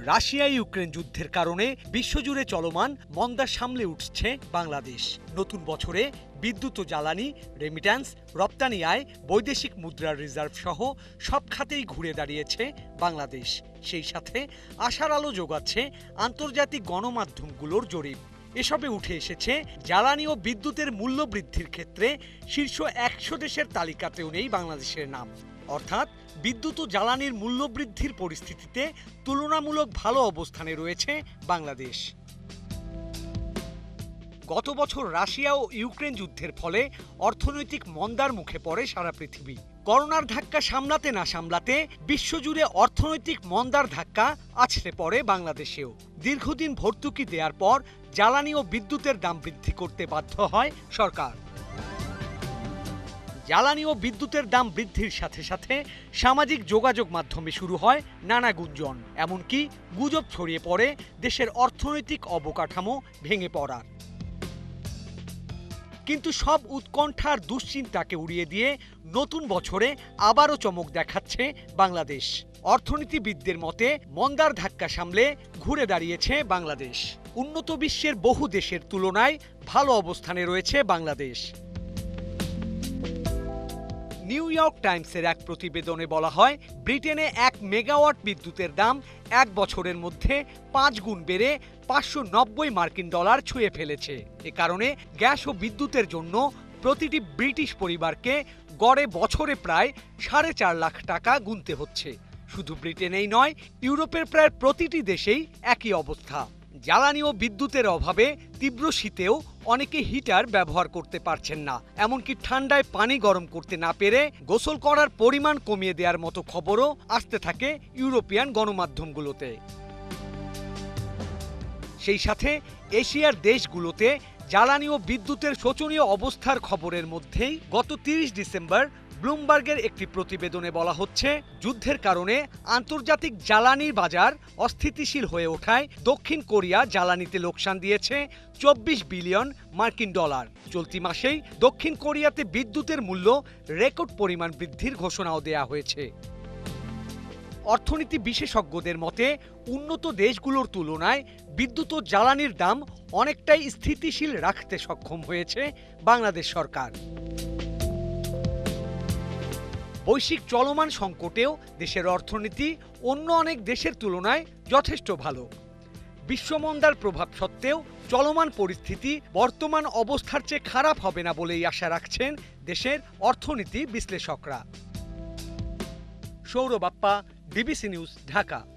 Russia Ukraine যুদ্ধের কারণে বিশ্বজুড়ে চলমান মন্দা সামলে উঠছে বাংলাদেশ। নতুন বছরে বিদ্যুৎ ও জ্বালানি, রেমিট্যান্স, রপ্তানি আয়, বৈদেশিক মুদ্রার রিজার্ভ সহ সব খাতেই ঘুরে দাঁড়িয়েছে বাংলাদেশ। সেই সাথে আশার আলো যোগাচ্ছে আন্তর্জাতিক গণমাধ্যমগুলোর জরিপ। এসবে উঠে এসেছে জ্বালানি ও বিদ্যুতের মূল্য বৃদ্ধির ক্ষেত্রে শীর্ষ 100 দেশের তালিকাতেও নেই বাংলাদেশের নাম। অর্থাৎ বিদ্যুৎ ও জ্বালানির মূল্য বৃদ্ধির পরিস্থিতিতে তুলনামূলক ভালো অবস্থানে রয়েছে বাংলাদেশ। গত বছর রাশিয়া ও ইউক্রেন যুদ্ধের ফলে অর্থনৈতিক মন্দার মুখে পড়ে সারা পৃথিবী। করোনার ধাক্কা সামলাতে না সামলাতে বিশ্বজুড়ে অর্থনৈতিক মন্দার ধাক্কা আছড়ে পড়ে বাংলাদেশেও। দীর্ঘদিন ভর্তুকি দেওয়ার পর জ্বালানি ও বিদ্যুতের দাম বৃদ্ধি করতে বাধ্য হয় সরকার। জ্বালানি ও বিদ্যুতের দাম বৃদ্ধির সাথে সাথে সামাজিক যোগাযোগ মাধ্যমে শুরু হয় নানা গুঞ্জন, এমনকি গুজব ছড়িয়ে পড়ে দেশের অর্থনৈতিক অবকাঠামো ভেঙে পড়ার। কিন্তু সব উৎকণ্ঠার দুশ্চিন্তাকে উড়িয়ে দিয়ে নতুন বছরে আবারও চমক দেখাচ্ছে বাংলাদেশ। অর্থনীতিবিদদের মতে মন্দার ধাক্কা সামলে ঘুরে দাঁড়িয়েছে বাংলাদেশ। উন্নত বিশ্বের বহু দেশের তুলনায় ভালো অবস্থানে রয়েছে বাংলাদেশ। নিউ ইয়র্ক টাইমসের এক প্রতিবেদনে বলা হয়, ব্রিটেনে 1 মেগাওয়াট বিদ্যুতের দাম 1 বছরের মধ্যে 5 গুণ বেড়ে $590 ছুঁয়ে ফেলেছে। এ কারণে গ্যাস ও বিদ্যুতের জন্য প্রতিটি ব্রিটিশ পরিবারকে গড়ে বছরে প্রায় 4.5 লাখ টাকা গুনতে হচ্ছে। শুধু ব্রিটেনেই নয়, ইউরোপের প্রায় প্রতিটি দেশেই একই অবস্থা। জ্বালানি ও বিদ্যুতের অভাবে তীব্র শীতেও অনেকে হিটার ব্যবহার করতে পারছেন না, এমনকি ঠান্ডায় পানি গরম করতে না পেরে গোসল করার পরিমাণ কমিয়ে দেওয়ার মতো খবরও আসতে থাকে ইউরোপিয়ান গণমাধ্যমগুলোতে। সেই সাথে এশিয়ার দেশগুলোতে জ্বালানি ও বিদ্যুতের শোচনীয় অবস্থার খবরের মধ্যেই গত 30 ডিসেম্বর ব্লুমবার্গের একটি প্রতিবেদনে বলা হচ্ছে, যুদ্ধের কারণে আন্তর্জাতিক জ্বালানির বাজার অস্থিতিশীল হয়ে ওঠায় দক্ষিণ কোরিয়া জ্বালানিতে লোকসান দিয়েছে $24 বিলিয়ন। চলতি মাসেই দক্ষিণ কোরিয়াতে বিদ্যুতের মূল্য রেকর্ড পরিমাণ বৃদ্ধির ঘোষণাও দেয়া হয়েছে। অর্থনীতি বিশেষজ্ঞদের মতে উন্নত দেশগুলোর তুলনায় বিদ্যুৎ ও জ্বালানির দাম অনেকটাই স্থিতিশীল রাখতে সক্ষম হয়েছে বাংলাদেশ সরকার। বৈশ্বিক চলমান সংকটেও দেশের অর্থনীতি অন্য অনেক দেশের তুলনায় যথেষ্ট ভালো। বিশ্বমন্দার প্রভাব সত্ত্বেও চলমান পরিস্থিতি বর্তমান অবস্থার চেয়ে খারাপ হবে না বলেই আশা রাখছেন দেশের অর্থনীতি বিশ্লেষকরা। Sourav Bappa, DBC news, Dhaka.